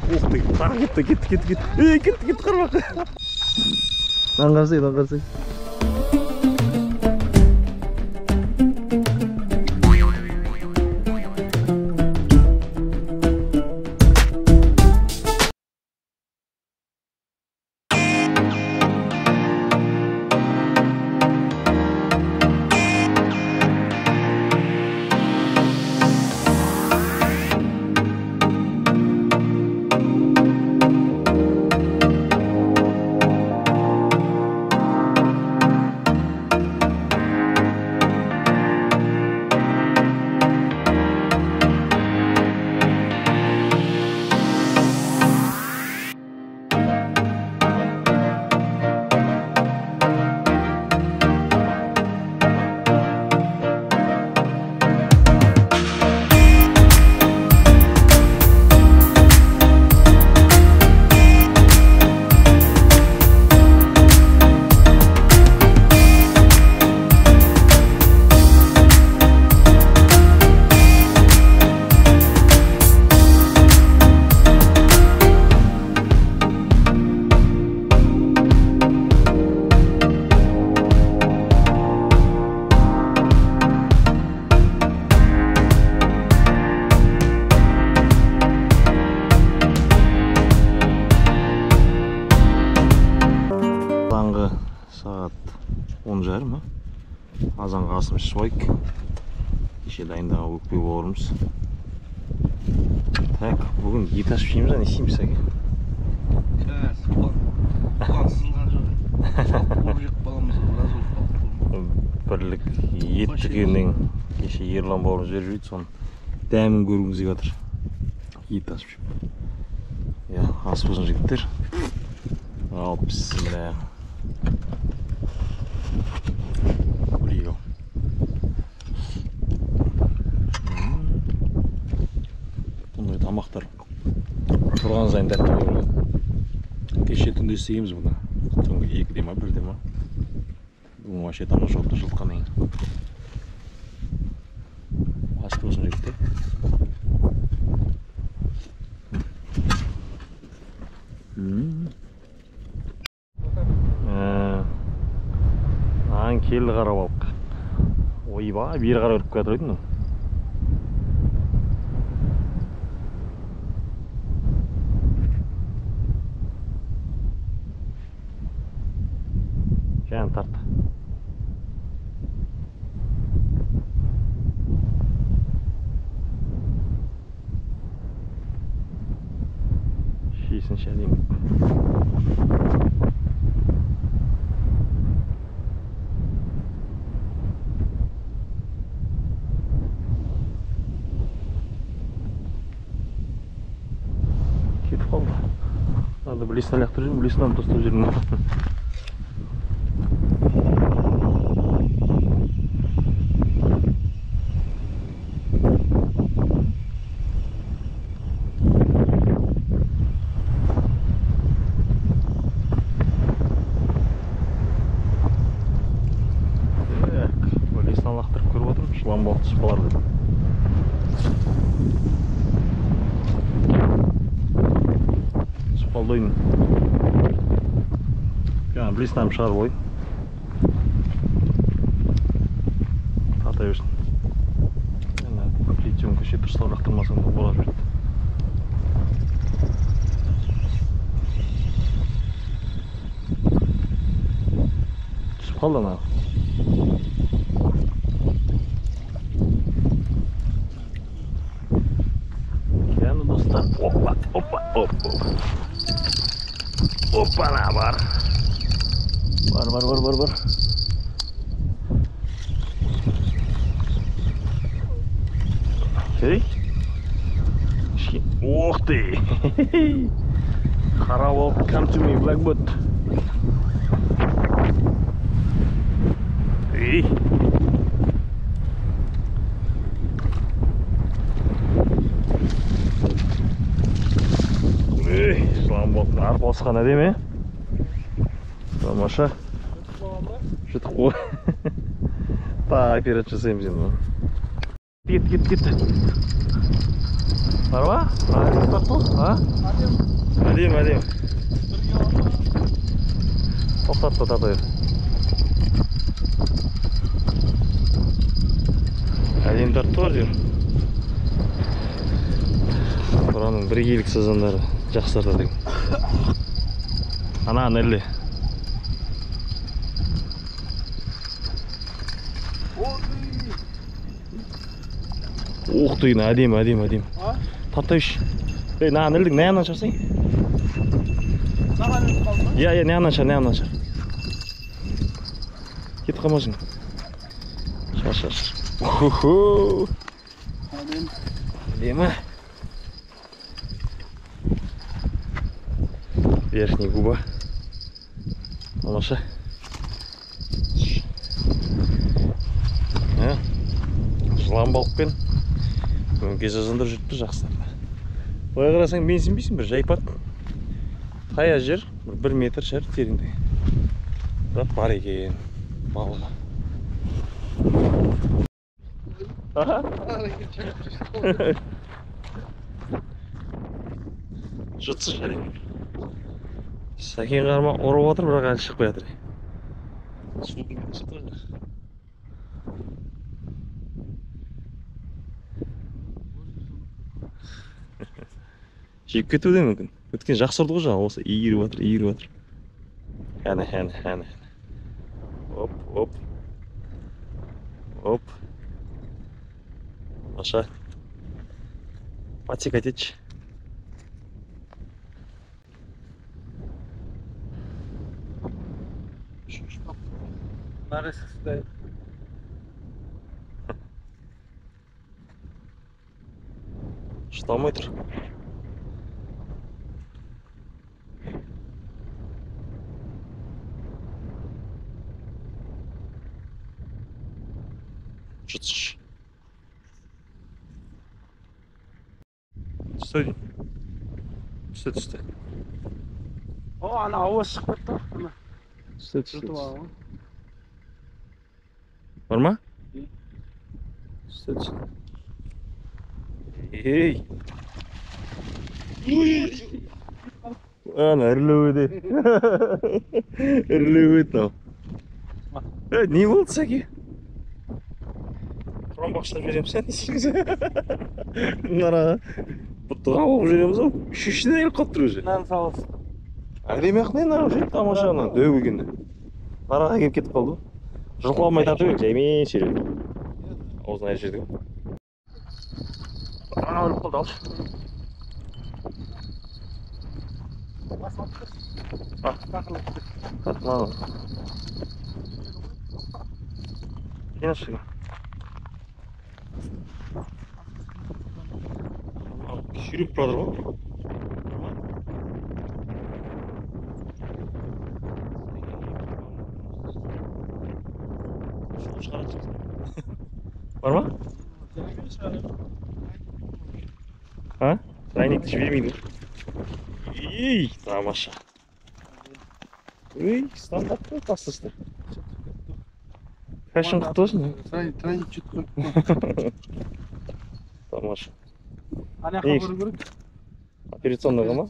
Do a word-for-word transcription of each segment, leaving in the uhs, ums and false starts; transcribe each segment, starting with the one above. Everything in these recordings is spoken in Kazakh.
Ух ты, қара кетті, кетті, кетті, кетті. Ей, кетті, кетті, қарбақ. Аңғарсай, аңғарсай. он жарым, азанға асымыз шыбайк. Кеше дайындағы өкпе болырмыз. Так, бүгін ет ашып жейміз, не істейміз әке? Бұған сызылған жоқ. Болып жек баламыз, біраз өліп Бірлік ет дүкеннен кеше Ерлан бауырымыз беріп жейді, соның дәмін көргіміз келіп жатыр. Ет ашып жейміз. Ас болсын жігіттер. Ал бісміллә. Бұндай тамақтар тұрған сайын тәтті болады. Кеше түнде істейміз бұны. Түнгі екіде ма, бірде ма. Бүгін вообще тамаша oldu жылтқан ең. Ас болсын жігіттер. Ан келді қарап алып. Ойба, бері қарап өріп кетір ойдың. Жән тарт. Шейсін шәлем. Кетіп қалды. Надо білесін аяқтыр жүрмін, білесін аны тостап жүрмін. Лақтырып көріп отырып, шламбалық тұспалар деді. Тұспалды ойын. Жаңа білесінайым шығарып ойын. Татай өрсін. Литиум көше тұрстау жақтырмасың да бола жүрді. Түсіп қалды ана. Опа, опа, опа. Опа, на бар. Бар, бар, бар, бар, бар. Ей. Ох ты. Қара болып, come to me, Blackbot. Ей. Арып осыған әдеме? Тамаша. Жұтық қой. Та, операт жасаймыз енді. Кет, кет, кет. Бар ма? Әдемі тарту? Әдемі, әдемі. Тоқтатты татайыр. Әдемі тарту бар дейм. Бұраның біргейлік сазандары жақсарда дейм. Ана нәрлі. Ух ты, әдемі, әдемі, әдемі. Тартайыш. Ей, на нәрлік, не янан шарсың? Я, я, не янан шар, не янан шар. Кетіп қалмасың. Шар, шар, шар. Уху. Әдемі. Верхний губа. Тамаша. Жылан балықпен көңке жазындырып жүріп тұр жақсыларды. Былай қарасаң мен сенбейсің, бір жайпат. Таяз жер, бір метр шар тереңдігі. Бірақ бар екен балығы. Жұтсы шар екен. Сәкен қарма ұрып отыр, бірақ әлі шықпай жатыр. Судың шықты ғой. Жеп кетуі де мүмкін. Өткен жақсы ұрды ғой жаңа, осы иіріп отыр, иіріп отыр. Әне, әне, әне. Оп, оп. Оп. Аша. Подсекать етші. Нарысы стоит. Шыдамай тұр. Жұтсыш. Түсті. Түсті, түсті. О, ана ауа шығып кетті. Түсті, түсті. Жұтып алған. Бар ма? Түсті, түсті. Ей! Ана, ірілеу еді. Ірілеу еді нау. Не болды сәке? Құран бақшылап жереміз сән дейсіңіз. Мұнараға бұттыға болып жереміз ау. Үшіншіден еліп қап тұр өзі. Нән салыс. Әдемі ақ не нау жет тамашағына дөу екенді. Нараға кеп кетіп қалды. Жылқыламай тарту керек, жаймен сүйреді. Аузына әр жерді. Ана өліп қалды, алшы. Қатмады. Кені ашығы. Сүйреп бұрадыр ғой. Бар ма? А? Трайникті жібермейді. Ей, тамаша. Ей, стандартты тастысты. Фэшн құтты болсын. Трайник жүт көріп. Тамаша. Ана жаққа көру керек. Операционныйға ма?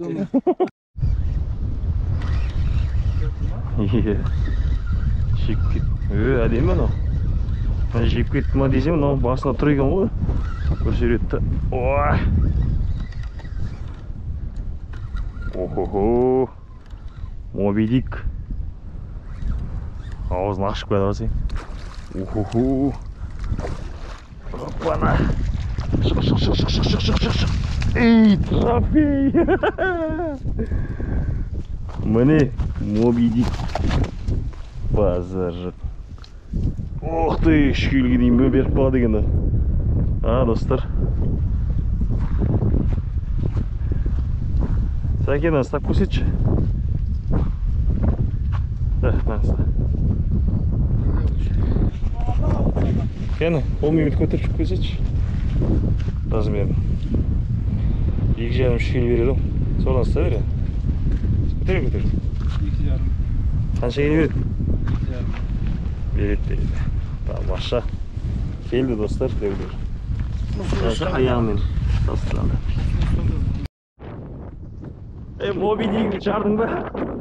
Е, жеп кет. Ö, әдемі анау. Жеп кетті ма десем, мынау басына тұр екен ғой. Көрсетті. Ой. Охо-хо. Моби Дик. Ауызын ашып кетіп алсаң. Охо-хо. Опана. Шық, шық, шық, шық, шық, шық, шық, шық. Ей, трофей. Міне, Моби Дик. Базар жық. Ох ты, үш келге дейін бө беріп қалады екен. А, достар. Сәкен, ұстап көрсетші. Да, мәністі. Кені, ол мемет көтеріп көрсетші. Размерін. Екі жарым үш келі береді. Содан ұста береді. Көтер, көтер. Екі жарым. Қанша келі береді? Екі жарым. Береді, береді. Тамаша. Келді достар, деулер. Аяғымен. Dostlar. E Moby Dick'i çağırdın be.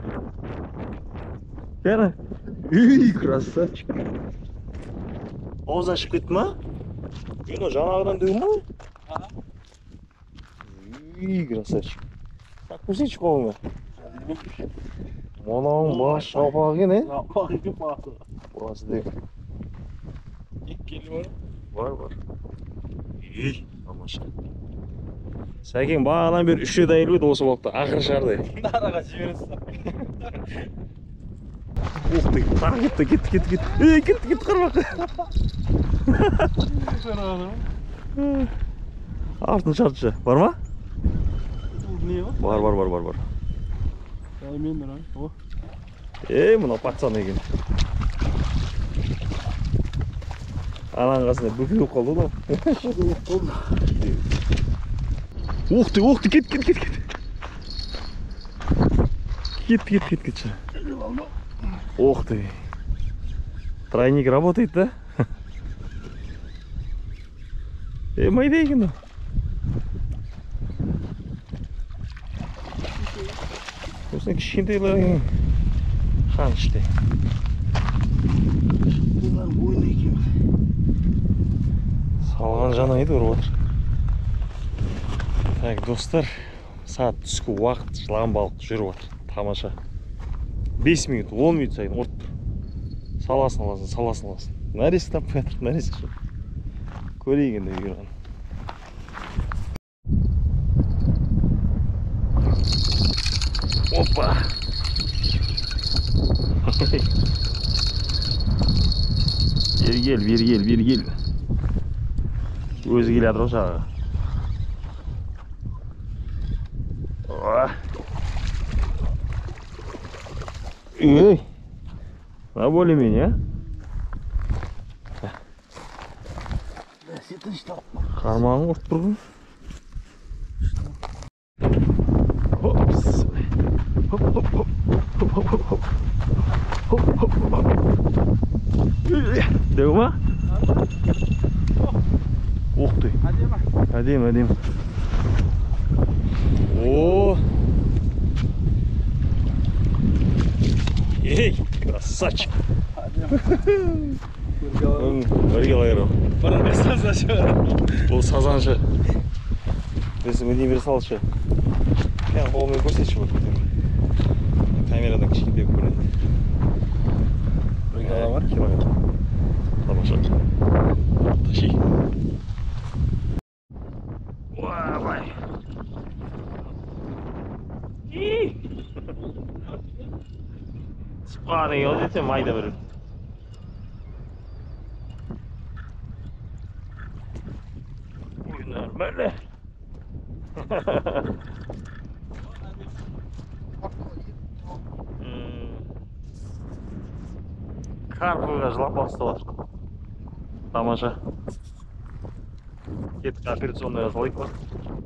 Yani. Üy, krasavчик. Ağız açıp gitme. Yine canağından dövme. Ha? Üy, krasavчик. Tak mısın hiç kovma? Manağın baş şapağı ne? Bak iki bağlı. Burası değil. İlk geliyor. Var var. İyi. Amaşa. Sakin bağlan bir üçü dayılıyor da olsa baktı. Ahır şardı. Nara kaçıyorsun? Ухты. Тар gitti git git git. Ey git git kır bak. Sen oğlum. Артын çarçı. Var mı? Niye o? Var var var var var. Saymayayım ben abi. O. Ey buna patsan ekin. Anan kasına bükülüp kaldı da. Ухты, ухты, git git git git. Git git git git. Ух ты. Тройник работает, да? Эй, майдейкин. Осының кішкентайлары хан іште. Bunlar boyun ekiyor. Салған жанайды ұрып отыр. Так, достар, saat түскі уақыт жылан балық жүріп отыр. Тамаша. бес минут, он минут сайын ұрып тұр. Саласын аласын, саласын аласын. Нәресі таппай жатыр, нәресі жоқ. Көрейік енді үйірген. Опа! Бері кел, бері кел, бері кел. Өзі келе жатыр осы аға. Эй, на более-менее, а? Кармағын ұрып тұрғын. Хопс. Хоп, хоп, хоп. Хоп, хоп, хоп, хоп. Хоп, хоп, хоп. Дәу ма? Ух ты. Әдем, әдем. О! Ей, красавчик! Бір килограмм. Bana mesaj açıyor. Бұл сазаншы. Біз универсалшы. Мен қолымен көрсетші бұл. Камерадан кішкентай көрінеді. Bir kилограмм. Килограмм. Тамаша. Тащи. Уа-бай. Спаның елдете майда бір. Ой, нормально. Карпыға жылап басталар. Тамаша. Кеткі операционная салайық бар.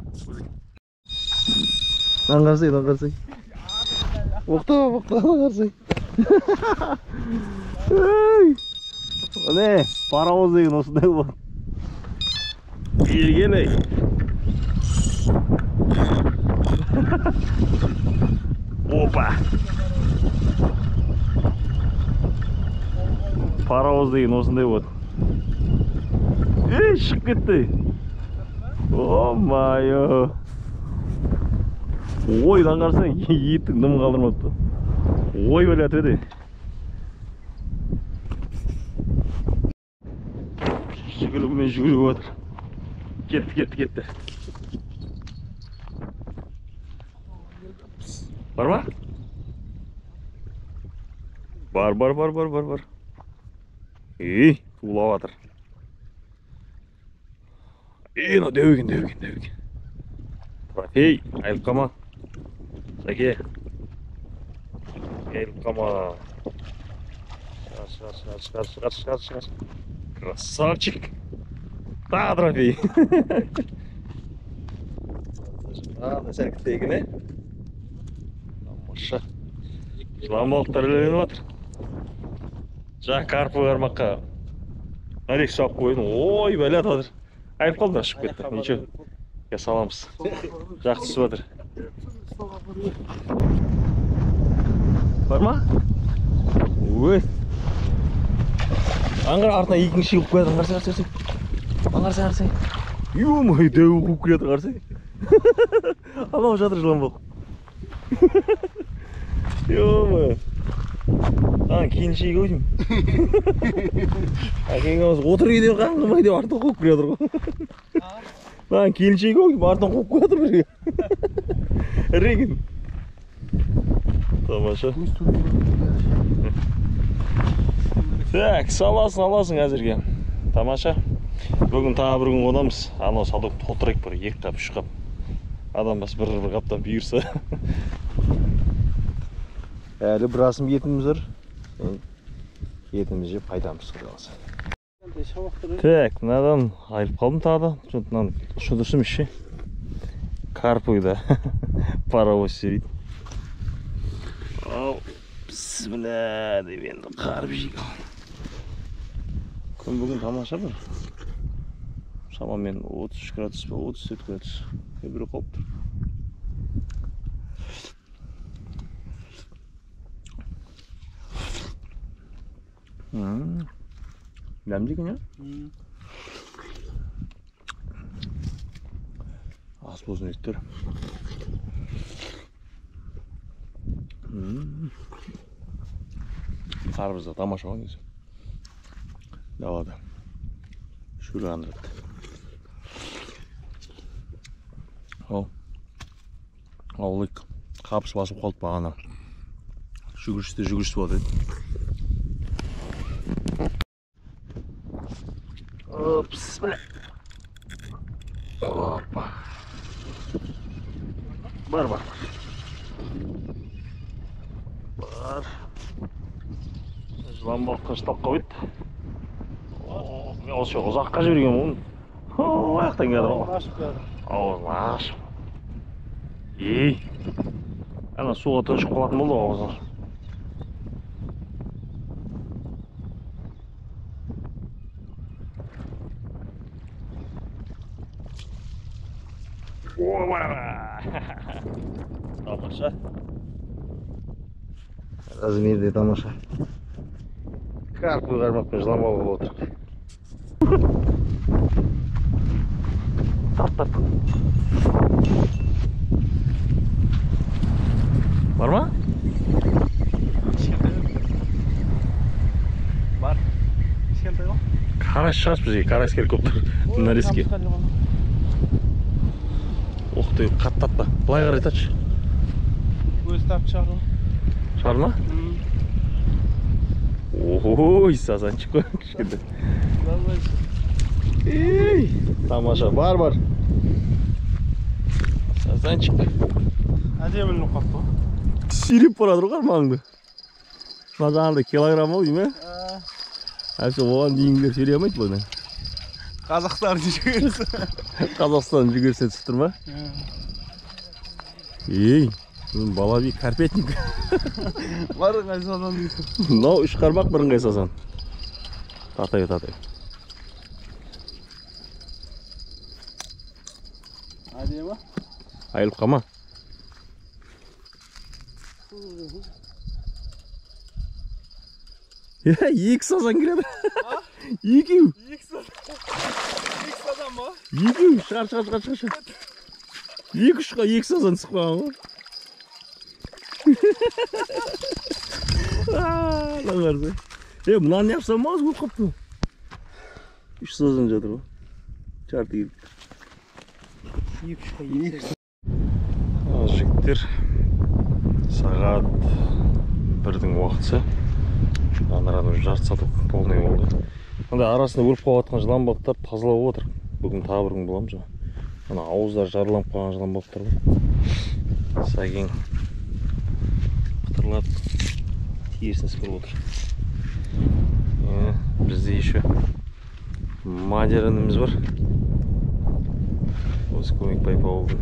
Lan қарсай, lan қарсай. Оқтама, оқтама қарсай. Ne? Paramız değil, nasıl değil bu? İlgin ey. Опа. Paramız değil, nasıl değil bu? Ey, şık gitti. Oh my. Ой, lan қарсай, yiğittik, ным қалдырмапты. Ой, böyle atıyordu. Жүгірігімен жүгіріп отыр. Кетті, кетті, кетті. Бар ма? Бар, бар, бар, бар, бар, бар. Ей, тулап жатыр. Ей, мына дөу екен, дөу екен, дөу екен. Трофей, айылып қалма. Сәке. Айылып қалма. Шығар, шығар, шығар, шығар, шығар, шығар. Красавчик! Тағы трофей! Ладно, сәлік тегіне. Тамаша. Жылан балықтар ілініп жатыр. Жақ карпы қармаққа. Әрек шап қойдың. Ой, бәлі атадыр. Айып қалды, ашып кетті. Ничего. Я саламыз. Жақсы түсіп жатыр. Бар ма? Ой. Аңғар артына екінші қуып келеді. Аңғарсай, қарсай, қарсай. Аңғарсай, қарсай. Ё-май, дәу қуып келеді, қарсай. Анау жатыр жылан боқ. Ё-май. А, кейін шейге өтім. Әкең ауыз отыр үйде қаңғымай деп артын қуып келеді ғой. Lan келіншегі өйтіп артынан қуып қояды бірге. Реген. Тамаша. Так, саласын аласың әзірге. Тамаша. Бүгін тағы бір күн қонамыз. Анау садок толтырайық бір екі қап, үш қап. Адам бас бір бір қаптан бұйырса. Әлі бірасым етіміз бар. Етіміз жеп пайдамыз қалса. Так, мынадан айырып қалдым тағы да. Мынаны ұшы дұрыс емес ше. Карпыйда паровоз серейді. Ау, бісміллә деп енді қарып жейік. Күн бүгін тамаша бір. Шамамен отыз үш градус па, отыз төрт градус. Көбірі қауып тұр. Дәмді екен, я? Ас болсын еттер. Қарбызда тамаша ғой негізі. Далада. Шөлі андырады. Ал. Аулық. Қапыс басып қалды бағана. Жүгірісті жүгірісті болады еді. Опс, бля. Опа. Бар, бар. Бар. Жылан балыққа ұстап қойды. Мен осы ұзаққа жіберген мұн. Аяқтан келді ғой. Ауызын ашып. Ей. Ана суға тұншып қалатын болды ауызын. Тамаша. Размерде тамаша. Карпы қармақпен жылан балығы отыр. Тарт, тарт. Бар ма? Бар. Кішкентай ғой? Қараш шығас бізге, қараш керек көп тұр. Нарезке. Ух ты, қаттатпа. Былай қарай татшы. Өзі тапты шығар ғой. Шығар ма? Ой, сазанчик қой кішкентай. Ей, тамаша, бар бар. Сазанчик. Әдемін ұқап қой. Сиреп барады ғой қармағыңды. Шына жаңағыда килограмм ол дейме? Әсі оған дейінгілер сөйлей алмайды бұны. Қазақтар жүгірсі. Қазақстан жүгірсе түсіп тұр ма? Ей, балаби карпетник. Барыңғай сазан дейсің. Мынау үш қармақ бірыңғай сазан. Татай, татай. Әдемі? Айылып қама. Екі сазан келеді. Екеу. Екі сазан ба? Екеу. Шығар, шығар, шығар, шығар. Екі ұшқа екі сазан түсіп қалған ғой. Ааа, қарсы. Е, мұнан не yapsam маз көп қапты. Үш сазан жатыр ғой. Жарты келді. Екі ұшқа екі сазан. Жігіттер, сағат бірдің уақытысы. Анараны жарты сатып полный болды. Онда арасында өліп қалыватқан жылан балықтар тазалап отыр. Бүгін тағы бір күн боламыз. Ана ауыздар жарыланып қалған жылан балықтар бар. Сәкең қытырлап терісін сыпырып отыр. Бізде еще Мадияр ініміз бар. Осы Көмекбай ауылдың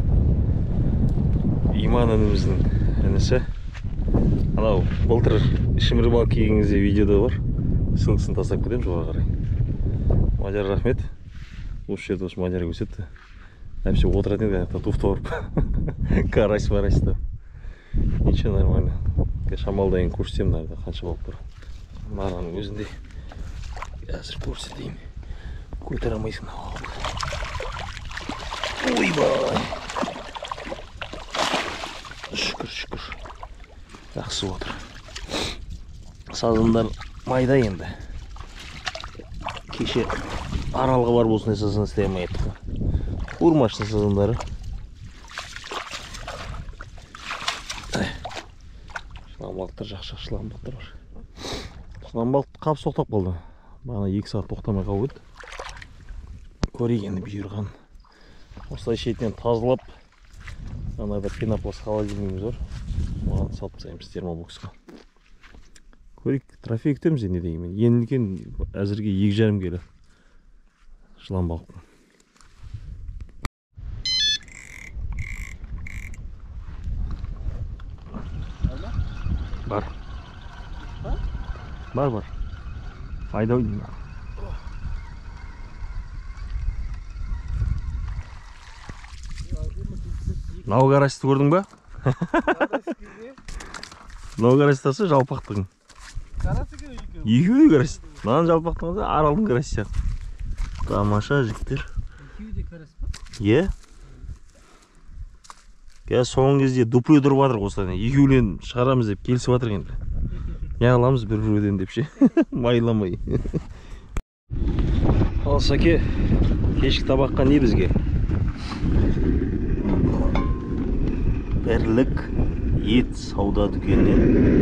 Иман ініміздің інісі. Анау былтыр ішім рыбалка келгеніңізде видеода бар. Ссылкасын тастап кетемін жоғары қарай. Мадияр рахмет. Осы жерде осы Мадияр көрсетті. Әпше отыратын еді, туфта ұрып. Карась барась деп. Ничего, нормально. Шамалдайын көрсетемін нарда қанша болып тұр. Мараның өзінде. Қазір көрсетейін. Көтере алмайсың. Ойбай. Шүкір, шүкір. Жақсы отыр. Сазындар майда енді. Кеше аралға бар болсын сазын істей алмай еттік. Урмашты сазындары. Шыламбалықтар жақшы шыламбалықтар бар. Шыламбалық қап соқтап қалды. Бана екі сағат тоқтамай қалып еді. Көрегенді бұйырған. Осылай шетінен тазылап, анада пенопласт холодильнигіміз бар. Оған салып тастаймыз термобоксқа. Көрейік, трофей күтеміз енді дегенмен. Енілген әзірге екі жарым келі шыламбалықтың. Бар. Бар, бар. Айда ойдың. Нау қарасты көрдің ба? Нау қарастасы жалпақтығың. Екеуі қарасты. Нан жалпақтығыңызда аралдың қарасты. Тамаша жіктер. Екеуі де қарасты ба? Е? Қазір соңғы кезде дупле тұрып жатыр осылай. Екеуілен шығарамыз деп келісіп жатыр енді. Не аламыз бір біреуден деп ше. Майламай. Ал Сәке, кешкі табаққа не бізге? Бірлік ет сауда дүкенінен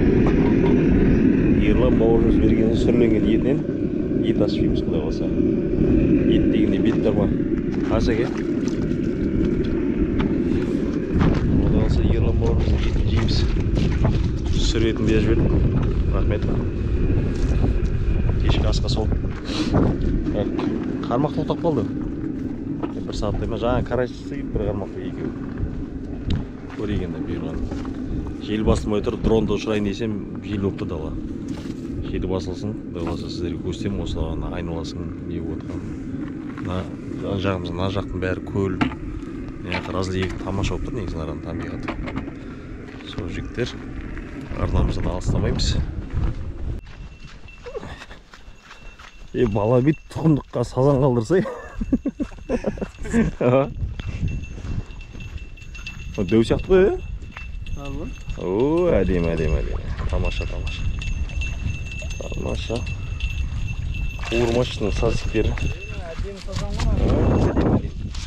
Ерлан бауырымыз берген сүрленген етінен ет ашпаймыз құдай қаласа. Ет дегенде бет бар ма? А Сәке? Құдай қаласа Ерлан бауырымыздың етін жейміз. Сүр етін беріп жібердім. Рахмет. Кешкі асқа сол. Қармақ тоқтап қалды. Бір сағаттай ма? Жаңа қарайшысы бір қармақты екеу. Көрегенді бұйырған. Жел басылмай тұр, дронды ұшырайын десем, жел өпті дала. Жел басылсын, дағыласа сіздерге көрсем, осылаған айналасын не өтқан. Жан жағымыздың, ана жақтың бәрі көл. Разлиек тамаша өп тұр, негізін араның табиғаты. Сол жіктер. Арнамыздан алыстамаймыз. Е, бала бит тұқымдыққа сазан қалдырсай. Дөу сияқты ғой, е? Алла. О, әдем, әдем, әдем. Тамаша, тамаша. Тамаша. Қуырмашының сазиктері. Әдем сазан ғой.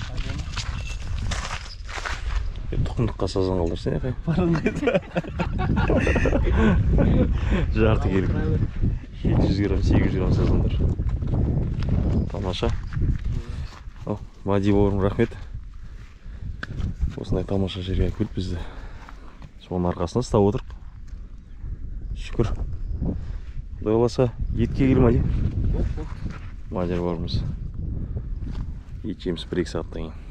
Тұқымдыққа сазан қалдырсың, е, қай? Барыңдайды. Жарты келіп. жеті жүз грамм, сегіз жүз грамм сазандар. Тамаша. Мади бауырым, рахмет. Осындай тамаша жерге көліп бізді. Соның арқасында ұстап отырып. Шүкір. Құдай қаласа етке келе ма дейм? Мадияр бауырымыз. Ет жеміз бір екі сағаттан кейін.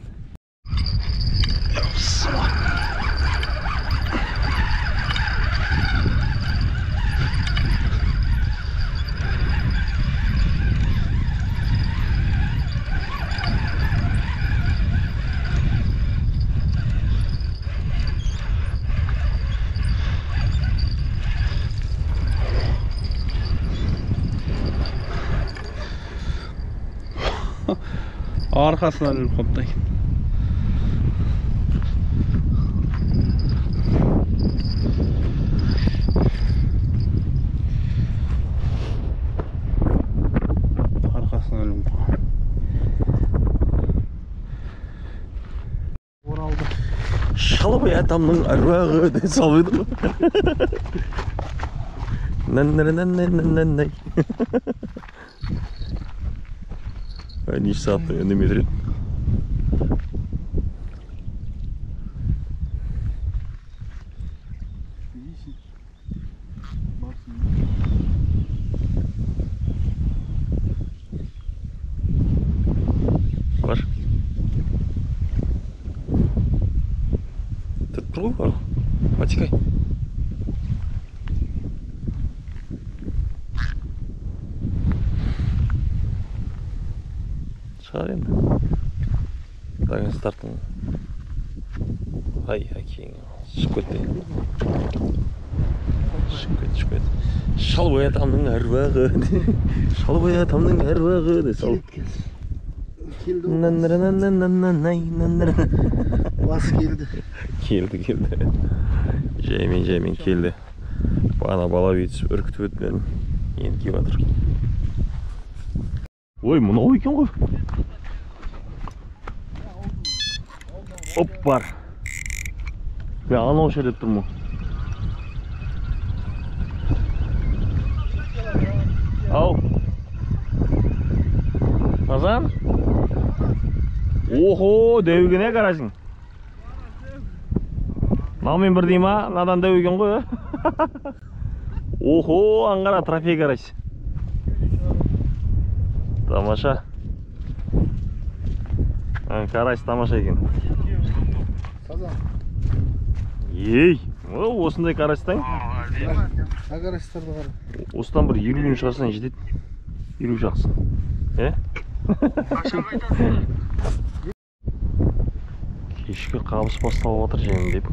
Arkasına іліп қоптай. Arkasına іліп қоптай. Оралды. Шалабай атамның арвағы ден салбайды ма? Нән-нән-нән-нән-нән-нән. Неше сағаттың өндемей тұр еді? Бар. Тұр тұр ғой, Матикай. Шығар енді. Дагы стартын. Ай, әкең. Шығып кетті. Шығып кетті, шығып кетті. Шалбай атамның әруағы. Шалбай атамның әруағы. Бас келді. Келді, келді. Жаймен, жаймен келді. Бана бала өйтіп үркітіп өтіп енді келіп жатыр. Ой, мынау екен ғой. Оп, бар. Мен анау шер деп тұрмын. Ау. Назан? Охо, дөйгене қарасың. Наумен бір дейма, надан дөйген ғой. Охо, аңғара трофей қарайсы. Тамаша. Қарайсы тамаша екен. Ей, осындай қарайсытайын. Қарайсытарды қара. Осыдан бір елу шығарсан жетеді. елу жақсы. Е? Кешкі қабыс басталып отыр жайын деп.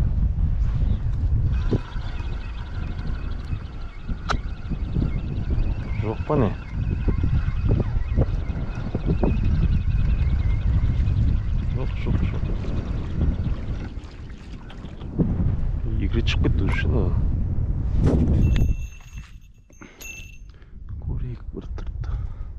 Жоқ па не? Жоқ, жоқ, жоқ. Екі рет шығып кетті үшін. Көрейік бір тұрды.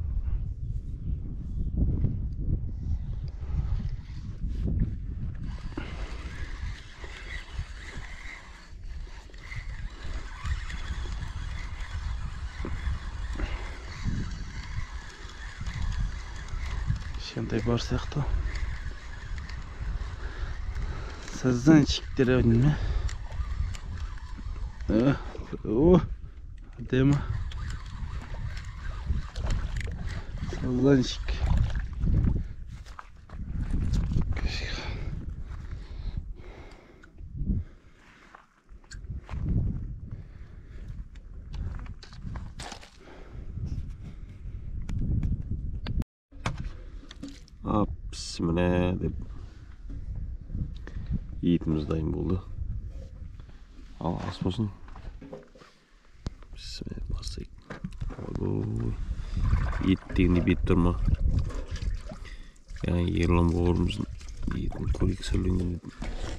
Кішкентай бар сияқты. Сазанчиктер өйдім. О, әдемі. Сазанчик. Апс, міне деп етіміз дайын болды. Ал ас болсын. Бісміне басайық. Ой, ет дегенде бет тұрма. Яғни Ерлан бауырымыздың етін көрейік сөйленген етін.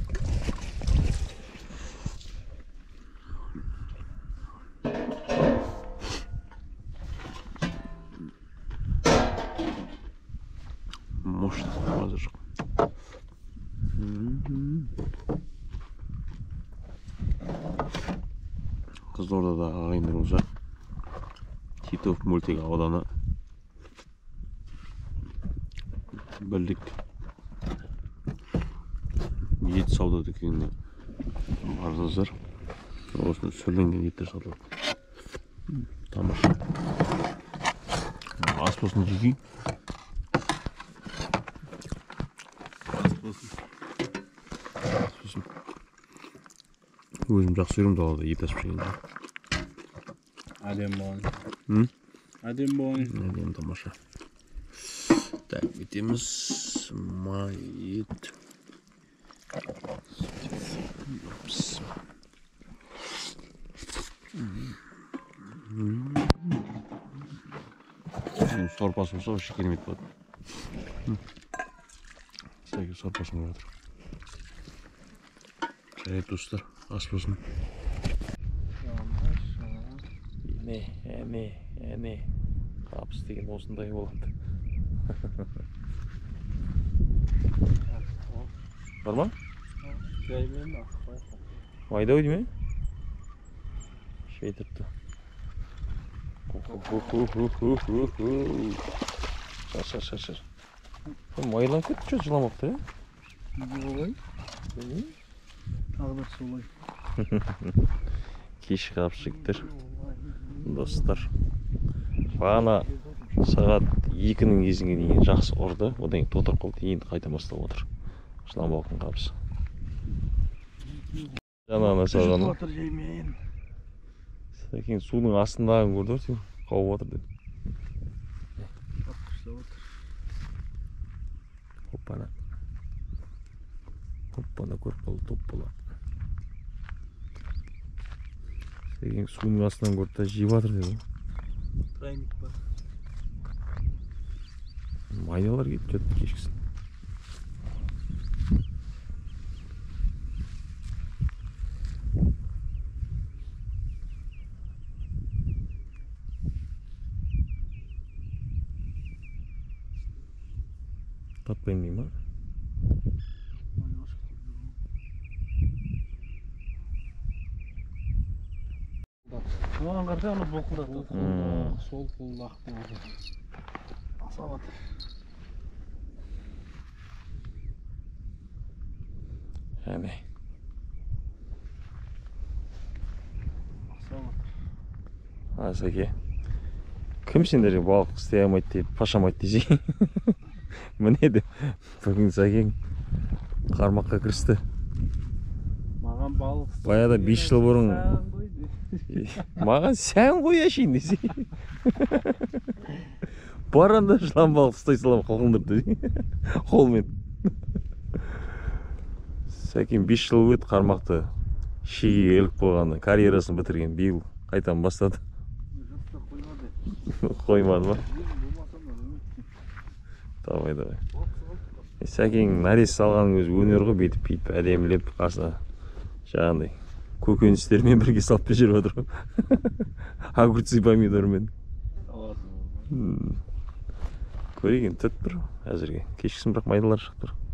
Может, маза жоқ. Қызылордада ағайындарымызға Титов мөлтек ауданы бірлік ет сауда дүкеніне барыңыздар. Осыны сүрленген еттер сатылады. Тамаша. Ас болсын жейтін. Өзім жақсы өремін далада ет асып жегенде. Әдем болған. Әдем болған. Әдем тамаша. Так, етеміз май ет. Сорпасы болса вообще керемет болады. Сәйке сорпасын қойып жатыр. Жарайды достар, ас болсын. Әне, әне, әне. Қапыс деген осындай болады. Бар ма? Жаймен ақ қой. Майда өйді ме? Шай тұрды. Шар, шар, шар. Майлан кетті, что жыламақты, е? Олай? Тағдыр солай. Кеш қапыс жігіттер. Достар. Бағана сағат екінің кезінге дейін жақсы ұрды. Одан кейін тотырып қалды. Енді қайта бастап отыр. Жыламауқын қапыс. Жанағына саған. Сәкен судың астындағын көрді өр сен. Қауып отыр деді. Оппана. Топпана көріп қалды, топ болады. Сәкен суының астынан көрді да жеп жатыр деді. Тройник бар. Майдалар кетіп жатыр кешкісін. Таппайым дейм ба? Оған қарса аны бұлқылдатты. Мм. Сол қолды ақ болды. Аса батыр. Әне. Аса батыр. А, Сәке. Кім сендерге балық істей алмайды деп, пашамайды десей. Міне де, бүгін Сәкең қармаққа кірісті. Маған балық. Баяда бес жыл бұрын Саған ғой де. маған сән қой әшейін десей. Баранда жылан балық ұстай салам қылқындырды десей. Қолмен. Сәкең бес жыл өтті қармақты шегеге іліп қойғаны, карьерасын бітірген, биыл қайтадан бастады. Қоймады ма? Давай, давай. Сәкең нәрес салғанның өзі өнер ғой, бетіп бүйтіп әдемілеп қасына жаңағындай көкөністермен бірге салып жүріп отыр ғой. Огурцы помидормен. Көреген түт бір әзірге. Кешкісін бірақ майдалар шығып тұр.